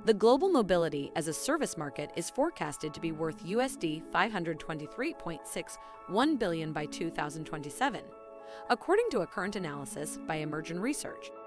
The global mobility as a service market is forecasted to be worth USD 523.61 billion by 2027, according to a current analysis by Emergent Research.